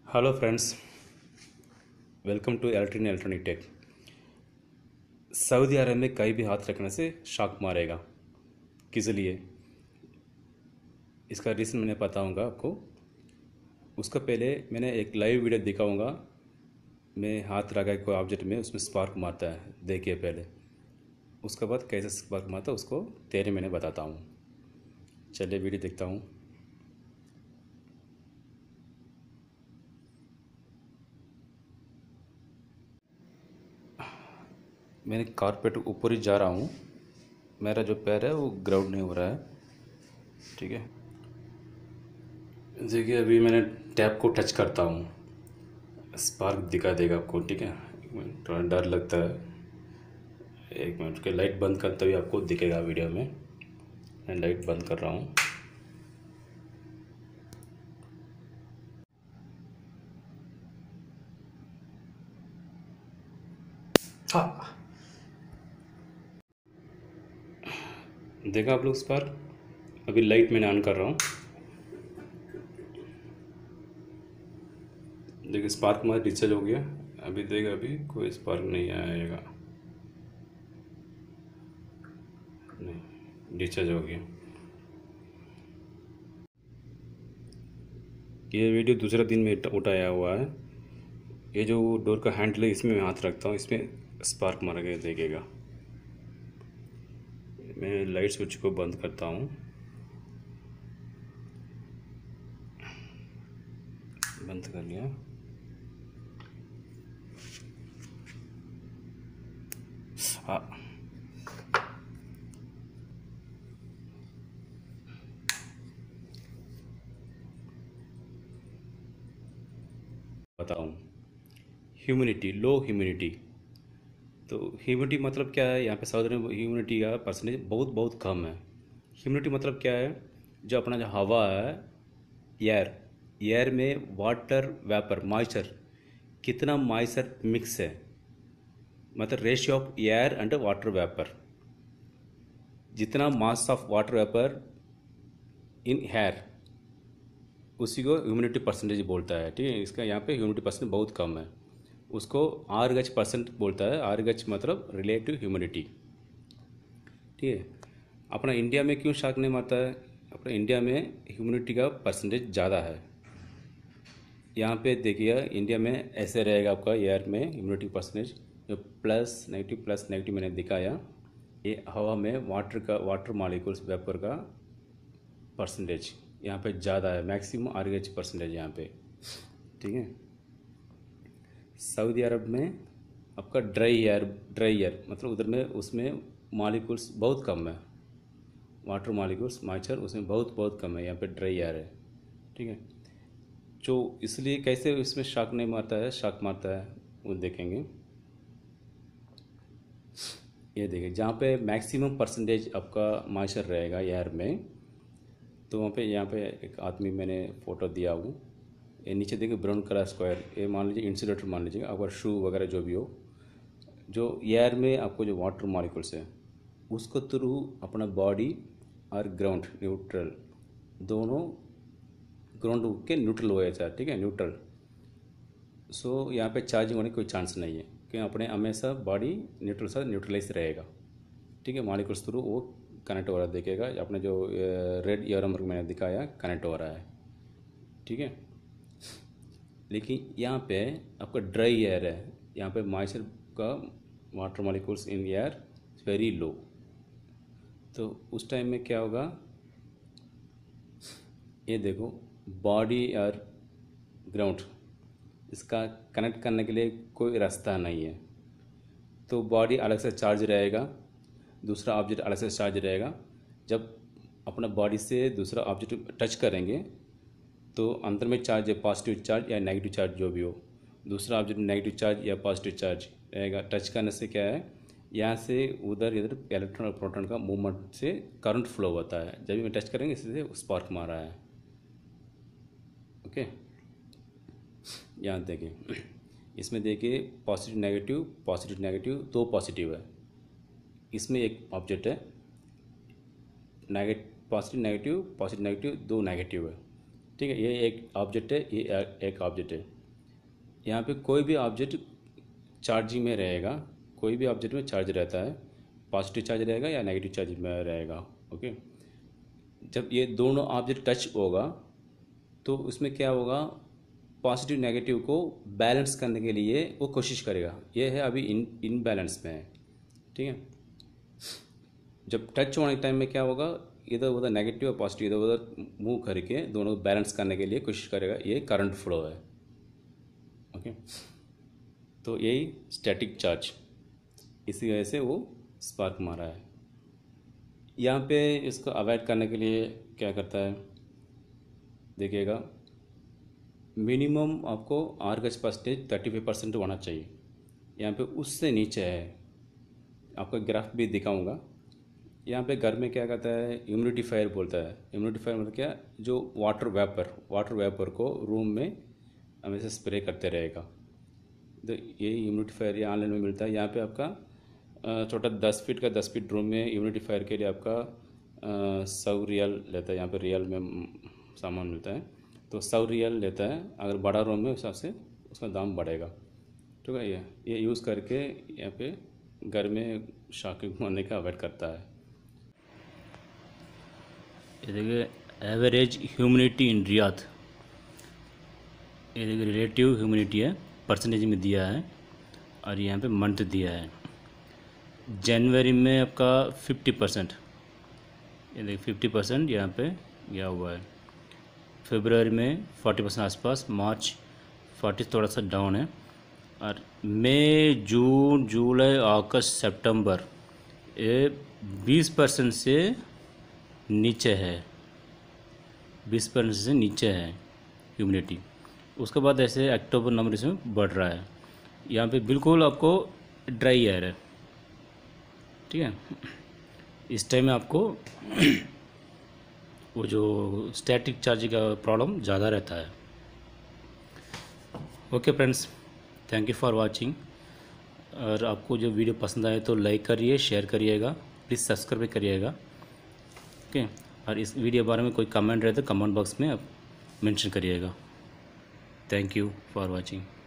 Hello friends, welcome to electronic tech. Saudi Arab में कहीं भी हाथ रखने से शॉक मारेगा। किस लिए? इसका रीज़न मैंने बताऊंगा आपको। उसका पहले मैंने एक लाइव वीडियो दिखाऊंगा। मैं हाथ रखा कोई ऑब्जेक्ट में, उसमें स्पार्क मारता है, देखिए पहले। उसके बाद कैसे स्पार्क मारता है उसको तेरे मैंने बताता हूँ। चलिए वीडियो देखता हूँ। मैंने कारपेट ऊपर ही जा रहा हूँ। मेरा जो पैर है वो ग्राउंड नहीं हो रहा है। ठीक है, देखिए अभी मैंने टैप को टच करता हूँ, स्पार्क दिखा देगा आपको। ठीक है, एक मिनट, थोड़ा डर लगता है। एक मिनट के लाइट बंद करते हुए आपको दिखेगा वीडियो में। मैं लाइट बंद कर रहा हूँ। हाँ, देखा आप लोग स्पार्क? अभी लाइट मैंने ऑन कर रहा हूँ। देखिए स्पार्क हमारा डिस्चार्ज हो गया। अभी देखा, अभी कोई स्पार्क नहीं आएगा। नहीं, डिस्चार्ज हो गया। ये वीडियो दूसरा दिन में उठाया हुआ है। ये जो डोर का हैंडल है, इसमें मैं हाथ रखता हूँ, इसमें स्पार्क मार के देखेगा। मैं लाइट स्विच को बंद करता हूँ। बंद कर लिया। हाँ, बताऊँ। Humidity, low humidity. तो ह्यूमिडिटी मतलब क्या है? यहाँ पे साउथ में ह्यूमिडिटी का परसेंटेज बहुत बहुत कम है। ह्यूमिडिटी मतलब क्या है? जो अपना जो हवा है, एयर, एयर में वाटर वेपर मॉइस्चर, कितना मॉइस्चर मिक्स है, मतलब ratio of air and water vapour. जितना mass of water vapour in air, उसी को ह्यूमिडिटी परसेंटेज बोलता है। ठीक है, इसका यहाँ पे ह्यूमिडिटी परसेंट बहुत कम है। उसको आर गच परसेंट बोलता है। आर गच मतलब रिलेटिव ह्यूमिडिटी। ठीक है, अपना इंडिया में क्यों शॉक नहीं मारता है? अपना इंडिया में ह्यूमिडिटी का परसेंटेज ज़्यादा है। यहाँ पे देखिए, इंडिया में ऐसे रहेगा आपका एयर में ह्यूमिडिटी परसेंटेज, जो प्लस नेगेटिव मैंने दिखाया। ये हवा में वाटर मॉलिक्यूल्स वेपर का परसेंटेज यहाँ पे ज़्यादा है, मैक्सिमम आरएच परसेंटेज यहाँ पे। ठीक है, सऊदी अरब में आपका ड्राई एयर मतलब उधर में उसमें मॉलिक्यूल्स बहुत कम है। वाटर मॉलिक्यूल्स मॉइस्चर उसमें बहुत बहुत कम है। यहाँ पे ड्राई एयर है। ठीक है, जो इसलिए कैसे इसमें शॉक नहीं मारता है, शॉक मारता है वो देखेंगे। ये देखिए, जहाँ पे मैक्सिमम परसेंटेज आपका मॉइस्चर रहेगा एयर में, तो वहाँ पे यहाँ पे एक आदमी मैंने फ़ोटो दिया हूँ। ये नीचे देखिए ब्राउन कलर स्क्वायर, ये मान लीजिए इंसुलेटर मान लीजिए, अगर शू वगैरह जो भी हो, जो एयर में आपको जो वाटर मॉलिक्यूल्स है, उसको थ्रू अपना बॉडी और ग्राउंड न्यूट्रल, दोनों ग्राउंड के न्यूट्रल हो जाता है। ठीक है, न्यूट्रल। सो यहाँ पे चार्जिंग होने की कोई चांस नहीं है, क्योंकि अपने हमेशा बॉडी न्यूट्रल से न्यूट्रलाइज रहेगा। ठीक है, मॉलिक्यूल्स थ्रू वो कनेक्ट हो रहा है, देखेगा। अपने जो रेड ईयर नंबर मैंने दिखाया, कनेक्ट हो रहा है। ठीक है, लेकिन यहाँ पे आपका ड्राई एयर है। यहाँ पे मॉइस्चर का water molecules in air very low. तो उस टाइम में क्या होगा? ये देखो, बॉडी और ग्राउंड, इसका कनेक्ट करने के लिए कोई रास्ता नहीं है। तो बॉडी अलग से चार्ज रहेगा, दूसरा ऑब्जेक्ट अलग से चार्ज रहेगा। जब अपना बॉडी से दूसरा ऑब्जेक्ट टच करेंगे, तो अंदर में चार्ज है, पॉजिटिव चार्ज या नेगेटिव चार्ज जो भी हो। दूसरा ऑब्जेक्ट नेगेटिव चार्ज या पॉजिटिव चार्ज रहेगा। टच करने से क्या है, यहाँ से उधर इधर इलेक्ट्रॉन और प्रोटॉन का मूवमेंट से करंट फ्लो होता है। जब भी मैं टच करेंगे, इससे स्पार्क मारा है। ओके, यहाँ देखिए, इसमें देखिए पॉजिटिव नेगेटिव, दो पॉजिटिव है। इसमें एक ऑब्जेक्ट है, पॉजिटिव नेगेटिव दो नेगेटिव है। ठीक है, ये एक ऑब्जेक्ट है, ये एक ऑब्जेक्ट है। यहाँ पे कोई भी ऑब्जेक्ट चार्जिंग में रहेगा, कोई भी ऑब्जेक्ट में चार्ज रहता है, पॉजिटिव चार्ज रहेगा या नेगेटिव चार्ज में रहेगा। ओके, जब ये दोनों ऑब्जेक्ट टच होगा तो उसमें क्या होगा, पॉजिटिव नेगेटिव को बैलेंस करने के लिए वो कोशिश करेगा। ये है अभी इनबैलेंस में है, ठीक है। जब टच होने के टाइम में क्या होगा, इधर उधर नेगेटिव और पॉजिटिव इधर उधर मूव करके दोनों को बैलेंस करने के लिए कोशिश करेगा। ये करंट फ्लो है। ओके, तो यही स्टैटिक चार्ज, इसी वजह से वो स्पार्क मारा है। यहाँ पे इसको अवॉइड करने के लिए क्या करता है, देखिएगा, मिनिमम आपको आर्गस परसेंटेज 35% होना चाहिए। यहाँ पे उससे नीचे है, आपको ग्राफ भी दिखाऊंगा। यहाँ पे घर में क्या कहता है, ह्यूमिडिफायर बोलता है। ह्यूमिडिफायर मतलब क्या, जो वाटर वेपर को रूम में हमेशा स्प्रे करते रहेगा। तो ये ह्यूमिडिफायर ये ऑनलाइन में मिलता है। यहाँ पे आपका छोटा 10 फीट का 10 फीट रूम में ह्यूमिडिफायर के लिए आपका 100 रियल लेता है। यहाँ पे रियल में सामान मिलता है, तो 100 रियल लेता है। अगर बड़ा रूम है उस हिसाब से उसका दाम बढ़ेगा, ठीक है। ये यूज़ करके यहाँ पे घर में शॉकिंग होने का अवॉइड करता है। ये देखिए, एवरेज ह्यूमिडिटी इन रियाद, ये देखिए रिलेटिव ह्यूमिडिटी है, परसेंटेज में दिया है, और यहाँ पे मंथ दिया है। जनवरी में आपका 50%, ये देखिए 50% यहाँ पे गया हुआ है। फरवरी में 40% आसपास, मार्च 40 थोड़ा सा डाउन है, और मई जून जुलाई अगस्त सितंबर ये 20% से नीचे है, 20% से नीचे है ह्यूमिडिटी। उसके बाद ऐसे अक्टूबर नवंबर इसमें बढ़ रहा है। यहाँ पे बिल्कुल आपको ड्राई एयर है, ठीक है। इस टाइम में आपको वो जो स्टैटिक चार्ज का प्रॉब्लम ज़्यादा रहता है। Okay friends, thank you for watching. और आपको जो वीडियो पसंद आए तो लाइक करिए, शेयर करिएगा, प्लीज़ सब्सक्राइब भी करिएगा। ओके, और इस वीडियो बारे में कोई कमेंट रहे तो कमेंट बॉक्स में आप मेंशन करिएगा। Thank you for watching.